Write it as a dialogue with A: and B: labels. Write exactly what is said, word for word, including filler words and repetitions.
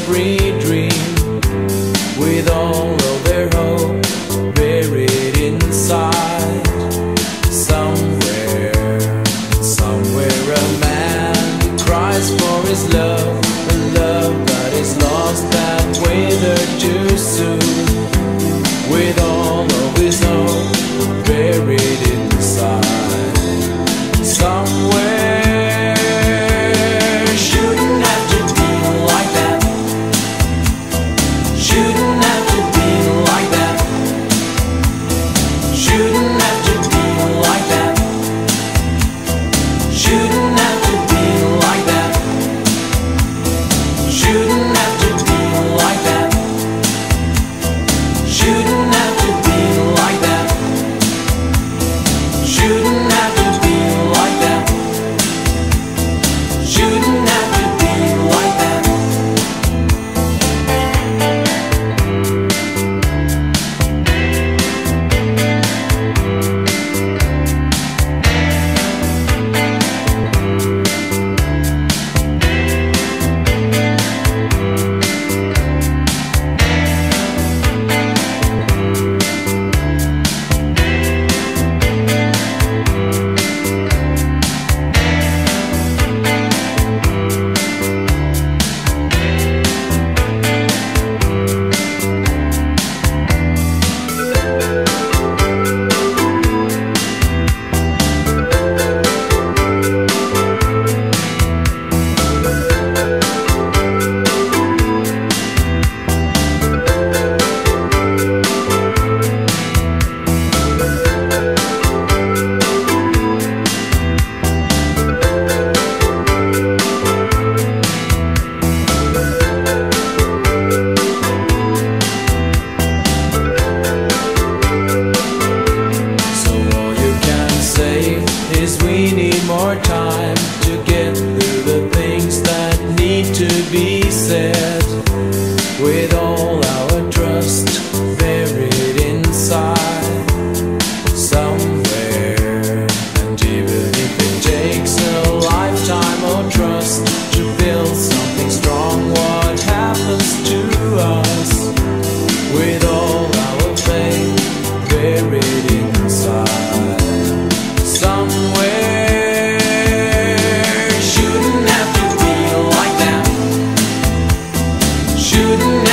A: every dream, with all of their hope buried inside. Somewhere, somewhere a man cries for his love, a love that is lost that withered too soon, with all of his hope buried inside. Somewhere. Shouldn't have to be like that. Shouldn't have to be like that. Shouldn't have to be like that. Shouldn't have to be like that. Shouldn't have to be like that. Shouldn't have to be like that. Shouldn't have to be like that. Shouldn't have to be like that. Is we need more time to get through the things that need to be said, with all our trust buried inside. Somewhere, and even if it takes a lifetime of trust to build something strong, what happens to us with all our faith buried inside? Somewhere. Shouldn't have to be like that. Shouldn't